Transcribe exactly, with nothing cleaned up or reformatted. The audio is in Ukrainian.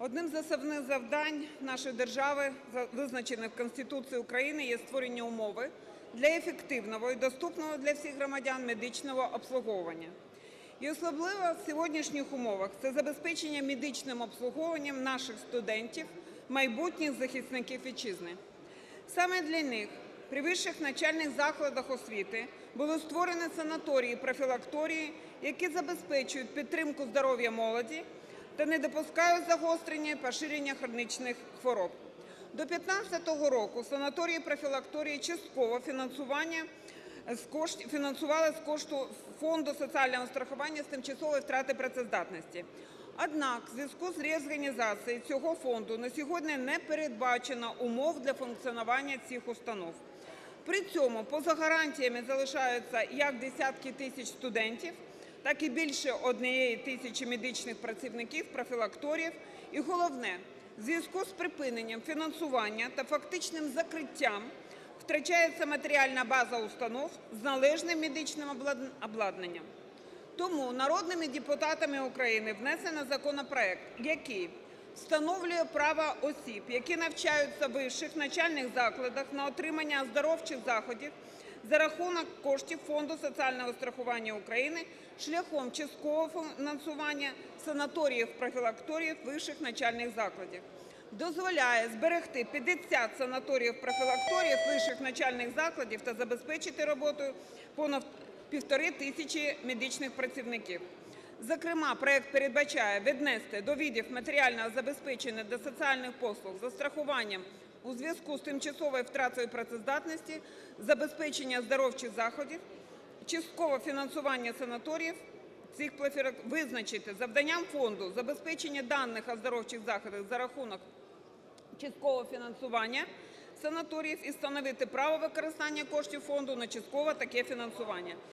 Одним з основних завдань нашої держави, визначених Конституцією України, є створення умови для ефективного і доступного для всіх громадян медичного обслуговування. І особливо в сьогоднішніх умовах – це забезпечення медичним обслуговуванням наших студентів, майбутніх захисників Вітчизни. Саме для них при вищих навчальних закладах освіти були створені санаторії, профілакторії, які забезпечують підтримку здоров'я молоді та не допускають загострення і поширення хронічних хвороб. До дві тисячі п'ятнадцятого року санаторії, профілакторії частково фінансування фінансували з кошту Фонду соціального страхування з тимчасової втрати працездатності. Однак в зв'язку з реорганізацією цього фонду на сьогодні не передбачено умов для функціонування цих установ. При цьому поза гарантіями залишаються як десятки тисяч студентів, так і більше однієї тисячі медичних працівників, профілакторів. І головне, в зв'язку з припиненням фінансування та фактичним закриттям втрачається матеріальна база установ з належним медичним обладнанням. Тому народними депутатами України внесено законопроект, який встановлює право осіб, які навчаються в вищих навчальних закладах, на отримання оздоровчих заходів за рахунок коштів Фонду соціального страхування України шляхом часткового фінансування санаторіїв, профілакторіїв вищих навчальних закладів. Дозволяє зберегти п'ятдесят санаторіїв, профілакторіїв вищих навчальних закладів та забезпечити роботою понад півтори тисячі медичних працівників. Зокрема, проект передбачає віднести до видів матеріального забезпечення до соціальних послуг за страхуванням у зв'язку з тимчасовою втратою працездатності, забезпечення оздоровчих заходів, часткове фінансування санаторіїв, цих визначити завданням фонду забезпечення даних оздоровчих заходів за рахунок часткового фінансування санаторіїв і встановити право використання коштів фонду на часткове таке фінансування.